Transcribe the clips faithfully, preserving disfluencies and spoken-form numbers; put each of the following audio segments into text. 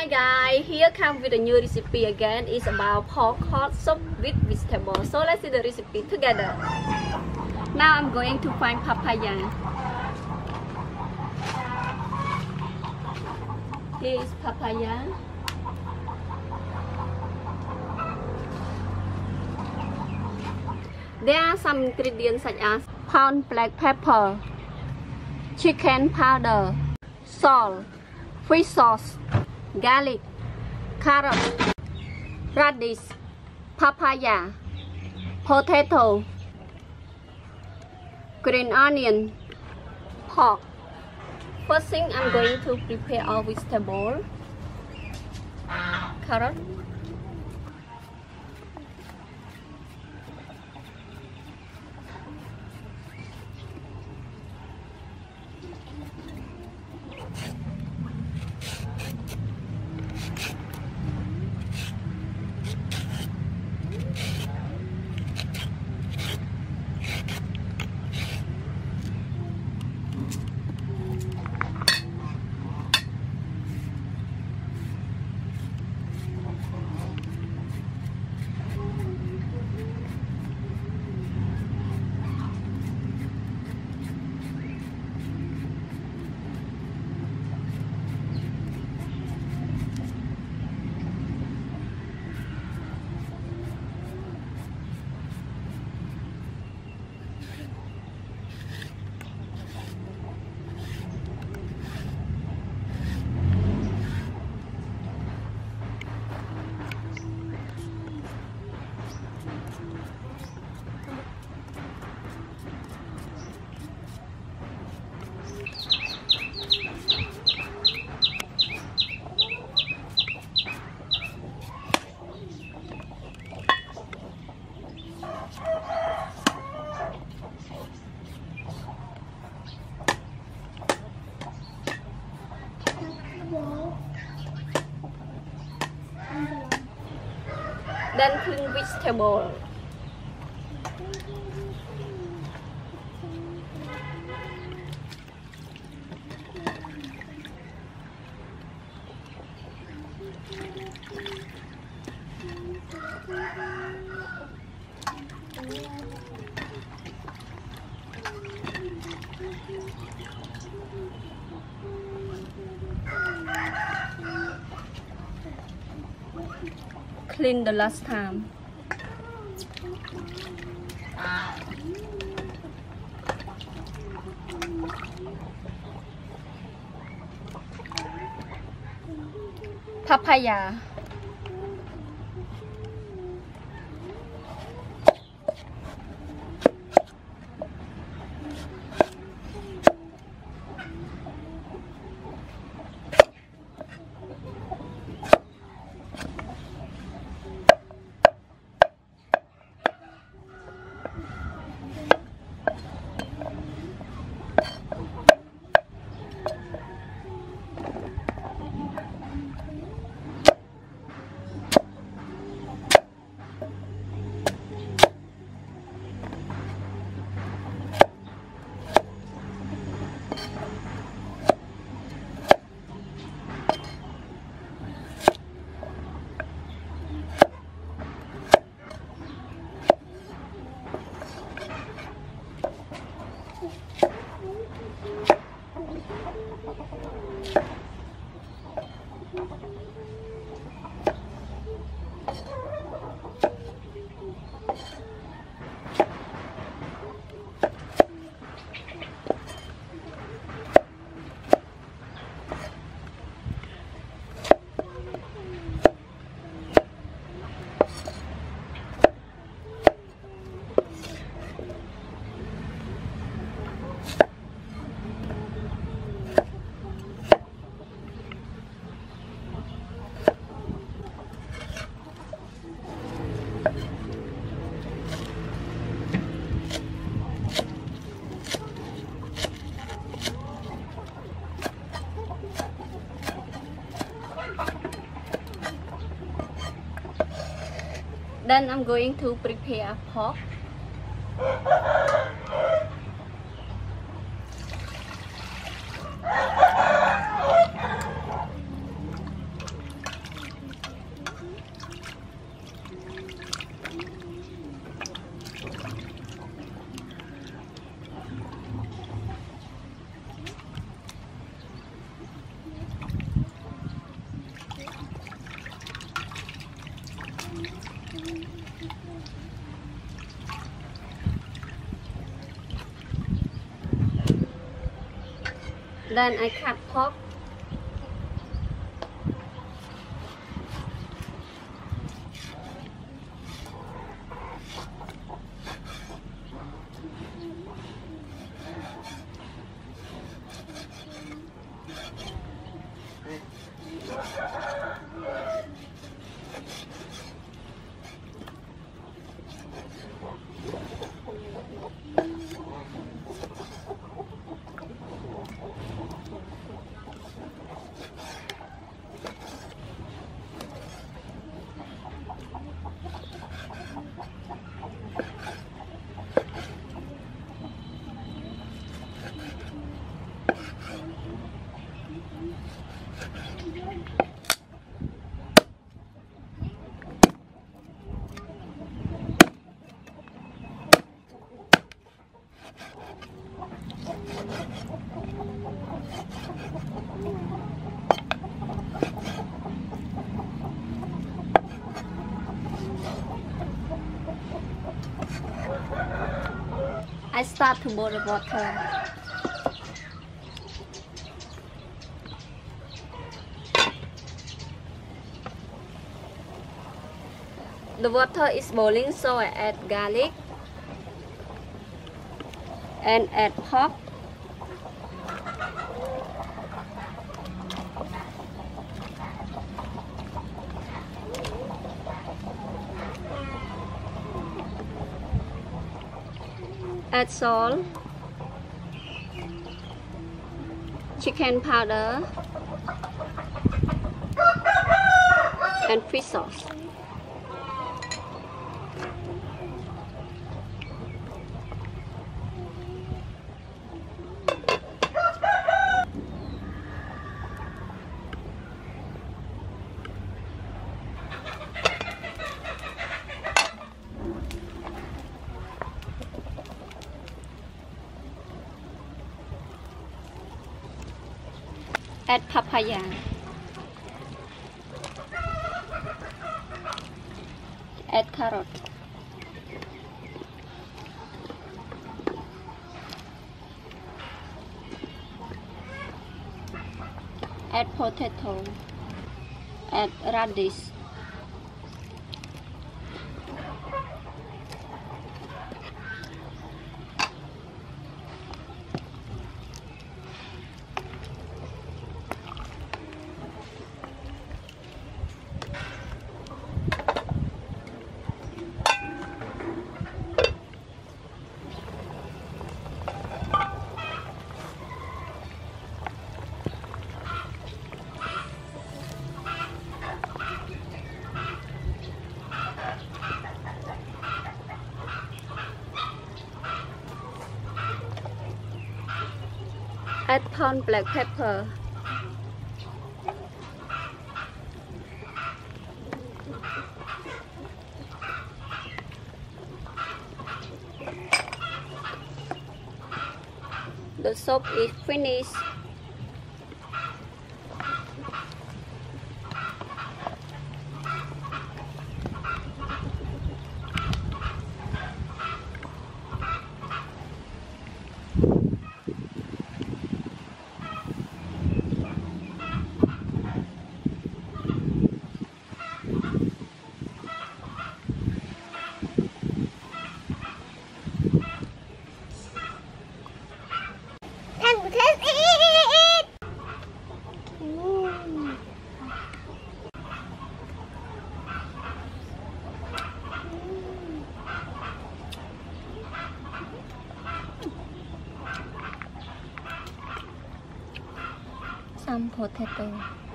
guys, here come with a new recipe again. It's about pork hot soup with vegetables. So let's see the recipe together. Now I'm going to find papaya. Here is papaya. There are some ingredients such as pound black pepper, chicken powder, salt, fish sauce, garlic, carrot, radish, papaya, potato, green onion, pork. First thing, I'm going to prepare our vegetable, carrot, then clean vegetable. Clean the last time. Papaya. Then I'm going to prepare pork. Then I cut pork. I start to boil the water. The water is boiling, so I add garlic and add pork. Add salt, chicken powder, and fish sauce. Add papaya. Add carrot. Add potato. Add radish. Add corn black pepper. The soup is finished. Some potato.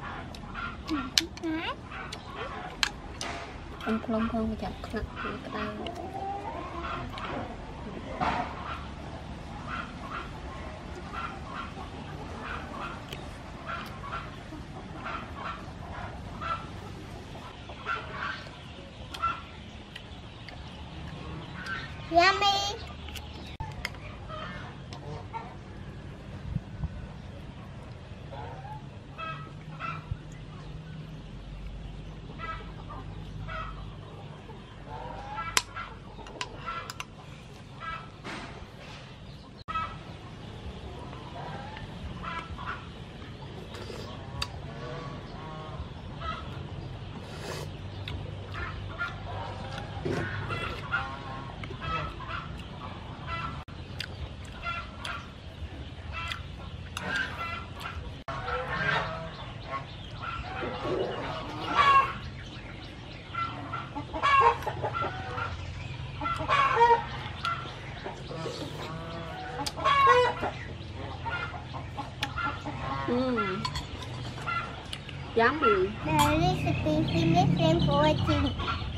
Con plum con chặt nặng cái tay. Yummy. Mm. Yummy. The recipe finished. Thanks for watching.